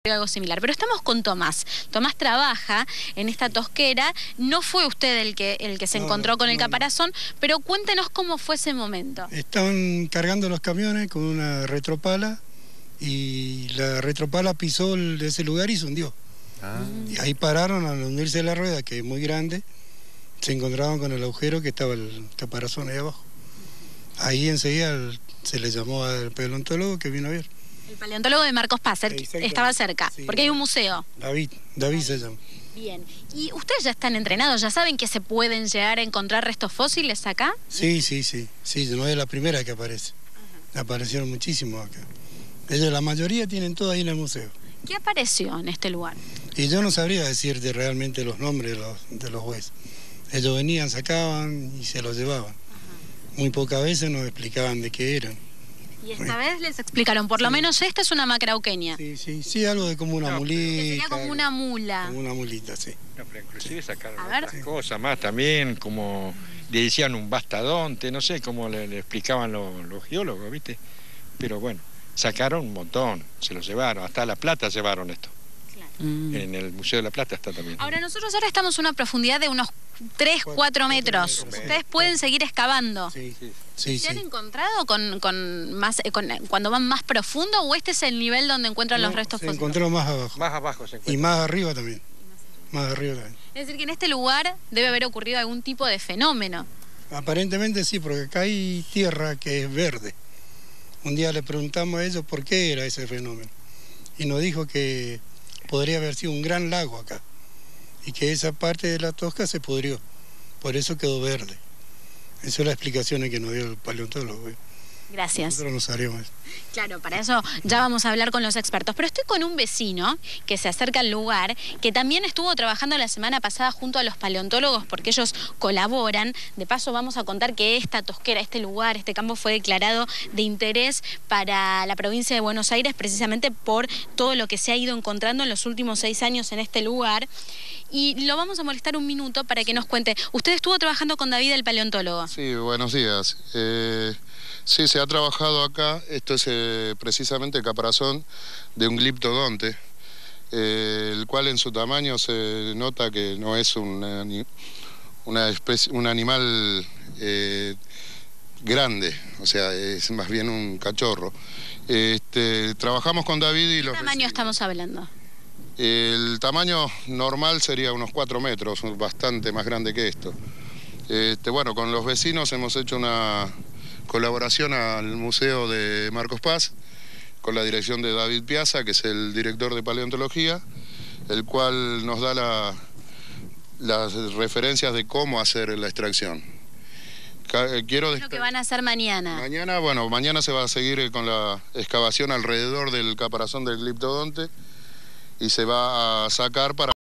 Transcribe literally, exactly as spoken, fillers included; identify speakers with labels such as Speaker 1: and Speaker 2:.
Speaker 1: algo similar, pero estamos con Tomás. Tomás trabaja en esta tosquera. No fue usted el que, el que se
Speaker 2: no,
Speaker 1: encontró
Speaker 2: no,
Speaker 1: con el
Speaker 2: no,
Speaker 1: caparazón, no. Pero cuéntenos cómo fue ese momento.
Speaker 2: Estaban cargando los camiones con una retropala y la retropala pisó el, ese lugar y se hundió. Ah. Y ahí pararon, al hundirse la rueda, que es muy grande, se encontraban con el agujero que estaba el caparazón ahí abajo. Ahí enseguida el, se le llamó al paleontólogo que vino a ver.
Speaker 1: El paleontólogo de Marcos Paz, estaba cerca, sí, porque hay un museo.
Speaker 2: David, David se llama.
Speaker 1: Bien. ¿Y ustedes ya están entrenados? ¿Ya saben que se pueden llegar a encontrar restos fósiles acá?
Speaker 2: Sí, sí, sí. Sí, no es la primera que aparece. Ajá. Aparecieron muchísimos acá. Ellos, la mayoría tienen todo ahí en el museo.
Speaker 1: ¿Qué apareció en este lugar?
Speaker 2: Y yo no sabría decirte realmente los nombres de los, de los huesos. Ellos venían, sacaban y se los llevaban. Ajá. Muy pocas veces nos explicaban de qué eran.
Speaker 1: Y esta vez les explicaron, por lo sí. menos esta es una macrauquenia.
Speaker 2: Sí, sí, sí, algo de como una no, mulita.
Speaker 1: Sería como una mula.
Speaker 2: Como una mulita, sí.
Speaker 3: No, pero inclusive sacaron
Speaker 1: a
Speaker 3: otras
Speaker 1: ver.
Speaker 3: cosas más también, como le decían un bastodonte, no sé cómo le, le explicaban los, los geólogos, ¿viste? Pero bueno, sacaron un montón, se los llevaron, hasta La Plata llevaron esto. Claro. Mm. En el Museo de La Plata está también.
Speaker 1: Ahora, nosotros ahora estamos a una profundidad de unos tres, cuatro metros. metros. Ustedes pueden seguir excavando.
Speaker 2: Sí, sí. Sí,
Speaker 1: ¿Se
Speaker 2: sí.
Speaker 1: han encontrado con, con más con, cuando van más profundo o este es el nivel donde encuentran no, los restos
Speaker 2: se
Speaker 1: fósiles?
Speaker 2: Se encontró más abajo.
Speaker 3: Más abajo se encuentra.
Speaker 2: Y más arriba también. Más, más arriba también.
Speaker 1: Es decir, que en este lugar debe haber ocurrido algún tipo de fenómeno.
Speaker 2: Aparentemente sí, porque acá hay tierra que es verde. Un día le preguntamos a ellos por qué era ese fenómeno. Y nos dijo que podría haber sido un gran lago acá. Y que esa parte de la tosca se pudrió. Por eso quedó verde. Esa es la explicación que nos dio el paleontólogo. ¿eh?
Speaker 1: Gracias.
Speaker 2: Nosotros no sabríamos eso.
Speaker 1: Claro, para eso ya vamos a hablar con los expertos. Pero estoy con un vecino que se acerca al lugar, que también estuvo trabajando la semana pasada junto a los paleontólogos porque ellos colaboran. De paso vamos a contar que esta tosquera, este lugar, este campo fue declarado de interés para la provincia de Buenos Aires precisamente por todo lo que se ha ido encontrando en los últimos seis años en este lugar. Y lo vamos a molestar un minuto para que nos cuente. ¿Usted estuvo trabajando con David, el paleontólogo?
Speaker 4: Sí, buenos días. Eh, sí, se ha trabajado acá. Esto es eh, precisamente el caparazón de un gliptodonte, eh, el cual en su tamaño se nota que no es una, una especie, un animal eh, grande, o sea, es más bien un cachorro. Este, trabajamos con David y los...
Speaker 1: ¿Qué tamaño estamos hablando?
Speaker 4: El tamaño normal sería unos cuatro metros, bastante más grande que esto. Este, bueno, con los vecinos hemos hecho una colaboración al Museo de Marcos Paz, con la dirección de David Piazza, que es el director de paleontología, el cual nos da la, las referencias de cómo hacer la extracción. Quiero
Speaker 1: ¿Qué es lo que van a hacer mañana?
Speaker 4: Mañana, bueno, mañana se va a seguir con la excavación alrededor del caparazón del gliptodonte, y se va a sacar para